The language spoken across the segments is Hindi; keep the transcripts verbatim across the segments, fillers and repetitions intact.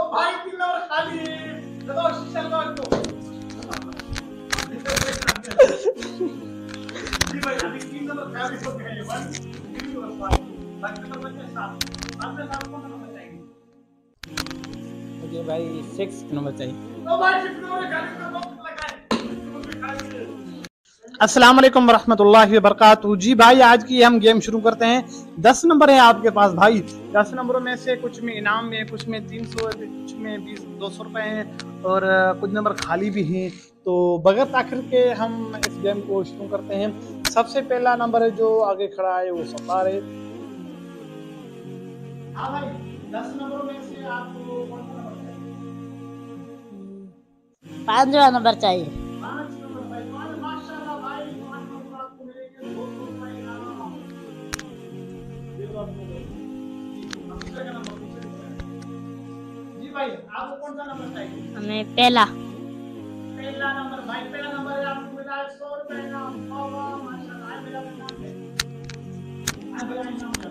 भाई तीन नंबर खाली लगाओ शीशा लगाओ इसको। जी भाई अभी तीन नंबर खाली हो गए हैं वन तीन नंबर पाँच बाकी नंबर बचे सात सात में सात कौन नंबर चाहिए मुझे भाई सिक्स नंबर चाहिए। तो भाई सिक्स नंबर खाली का बॉक्स लगाए अस्सलाम वालेकुम वरहमतुल्लाहि वबरकातुहू। जी भाई आज की हम गेम शुरू करते हैं। दस नंबर है आपके पास भाई। दस नंबरों में से कुछ में इनाम में, कुछ में तीन सौ, कुछ में बीस दो सौ रुपए हैं और कुछ नंबर खाली भी हैं। तो बगैर ताखिर के हम इस गेम को शुरू करते हैं। सबसे पहला नंबर है जो आगे खड़ा है वो सत्तार है। हाँ भाई दस नंबरों में से आपको कौन सा नंबर चाहिए? पांचवा नंबर चाहिए। पाँच नंबर भाई पाँच माशाल्लाह भाई पाँच नंबर आपको मिलेंगे दो सौ रुपए इनाम। ये तो आपको दूसरे का नंबर पूछे जी भाई आपको कौन सा नंबर चाहिए? हमें पहला। पहला नंबर भाई पहला नंबर है आपको मिला है सौ रुपए इनाम। वाह माशाल्लाह आज मेरा इनाम है आज मेरा इनाम है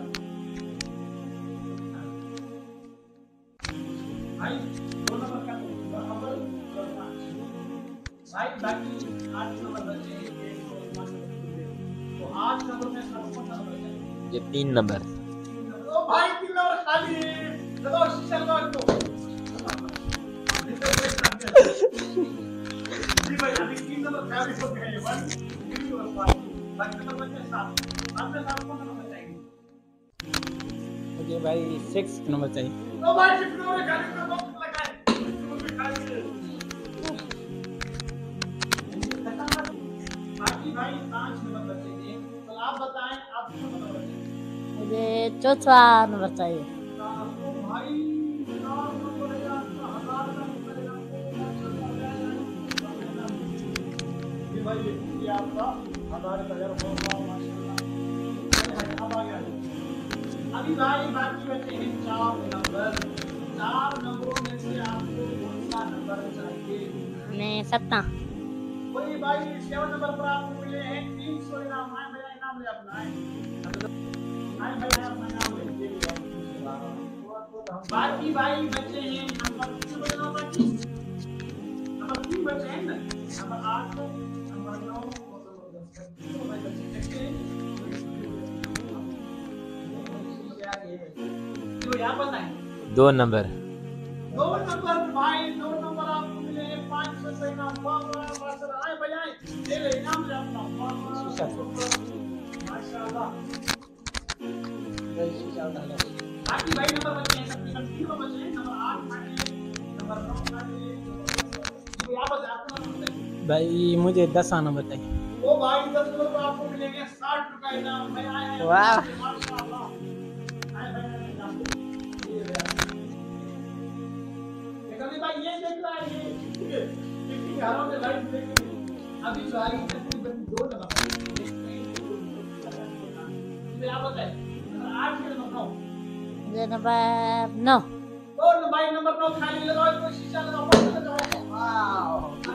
भाई दो नंबर का बराबर और पाँच भाई बाकी आठ नंबर बचे एक सौ पाँच तो आठ नंबर में आपको कौन सा नंबर चाहिए? ये तीन नंबर। ओ भाई तीन नंबर खाली लगाओ शीशा लगाओ इसको। जी भाई अभी तीन नंबर खाली हो गए हैं वन तीन नंबर पाँच बाकी नंबर बचे सात सात में सात कौन सा नंबर चाहिए? मुझे भाई सिक्स नंबर चाहिए। तो भाई सिक्स नंबर खाली का बॉक्स लगाए खाली बाकी भाई पांच नंबर बचेंगे तो आप बताएं आप कौन सा नंबर चाहिए? मुझे चौथा नंबर चाहिए। आपको भाई चार नंबर है आपका हजार का नंबर है आपको ये भाई ये आपका हजार का हजार होगा माशाल्लाह अब आ गया अभी भाई बाकी बचे हैं चार नंबर। चार नंबरों में से आपको कौन सा नंबर चाहिए? हमें सत्ता। वही भाई सेवन नंबर पर आपको मिले हैं तीन सौ इनाम। आए भैया इनाम ले अपना आए आए भैया अपना इनाम ले लीजिए। बाकी भाई बचे हैं नंबर कितने बचे हैं बाकी? नंबर तीन बचे हैं ना नंबर आठ नंबर नौ नंबर दस तो भाई बचे देखते हैं तो यार बताएं दो नंबर। दो नंबर भाई दो नंबर आपको मिले हैं पाँच सौ रुपए इनाम। वाह वाह माशाल्लाह आए भैया ले ले इनाम ले अपना वाह वाह माशाल्लाह बाकी भाई नंबर बचे हैं तकरीबन तीन नंबर बचे हैं नंबर आठ नंबर नौ तो यहाँ बता आपको नंबर बताइए भाई मुझे दस नंबर चाहिए। ओ भाई दस नंबर पर आपको मिलेंगे साठ रुपए इनाम। भाई आए हैं वाह माशाल्लाह आए भाई इनाम ये कभी भाई ये देख रहा है ये किसी घरों में लाइट देख अभी जो आई तकरीबन दो नंबर ये आप बताएं नंबर आठ के नंबर नौ मुझे नंबर नौ। और भाई नंबर नौ खाली लगाओ इसको शीशा लगाओ बस लगाओ। वाओ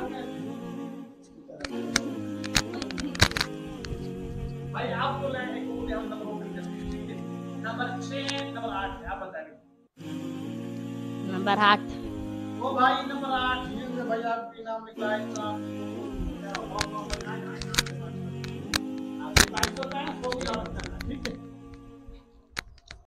भाई आपको लाने को बोले हम नंबर ओपन करते हैं ठीक है। नंबर छह नंबर आठ आप बताइए। नंबर आठ। ओ भाई नंबर आठ ये भाई आपके नाम लिखा है तो आप आपके पास तो है सौ भी और करना ठीक है।